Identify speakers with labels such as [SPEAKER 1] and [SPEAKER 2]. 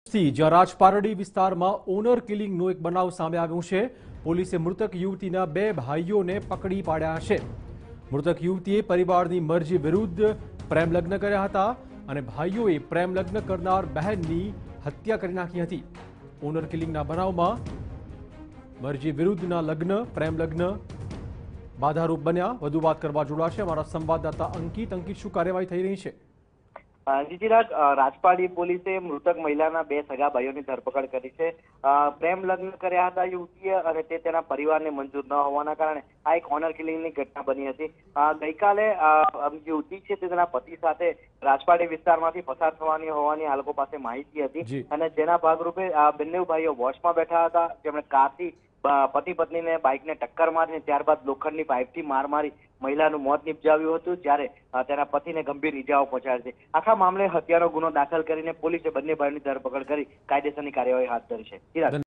[SPEAKER 1] જ્યાં રાજપારડી વિસ્તારમાં ઓનર કિલિંગનો એક બનાવ સામે આવ્યો છે। પોલીસે મૃતક યુવતીના બે ભાઈઓને પકડી પાડ્યા છે। મૃતક યુવતીએ પરિવારની મરજી વિરુદ્ધ પ્રેમ લગ્ન કર્યા હતા અને ભાઈઓએ પ્રેમ લગ્ન કરનાર બહેનની હત્યા કરી નાખી હતી। ઓનર કિલિંગના બનાવમાં મરજી વિરુદ્ધના લગ્ન પ્રેમ લગ્ન બાધારૂપ બન્યા। વધુ વાત કરવા જોડાશે અમારા સંવાદદાતા અંકિત। શું કાર્યવાહી થઈ રહી છે?
[SPEAKER 2] જીજીરાજ, રાજપાડી પોલીસે મૃતક મહિલાના બે સગા ભાઈઓની ધરપકડ કરી છે। પ્રેમ લગ્ન કર્યા હતા યુવતીએ અને તે તેના પરિવારને મંજૂર ન હોવાના કારણે આ એક ઓનર કિલિંગની ઘટના બની હતી। ગઈકાલે યુવતી છે તે તેના પતિ સાથે રાજપાડી વિસ્તારમાંથી પસાર થવાની હોવાની આ લોકો પાસે માહિતી હતી અને જેના ભાગરૂપે બંને ભાઈઓ વોશમાં બેઠા હતા, જેમણે કારથી પતિ પત્નીને બાઇકને ટક્કર મારીને ત્યારબાદ લોખંડની પાઇપથી માર મારી મહિલાનું મોત નિપજાવ્યું હતું, જ્યારે તેના પતિને ગંભીર ઇજાઓ પહોંચાડી છે। આખા મામલે હત્યાનો ગુનો દાખલ કરીને પોલીસે બંને ભાઈઓની ધરપકડ કરી કાયદેસરની કાર્યવાહી હાથ ધરી છે।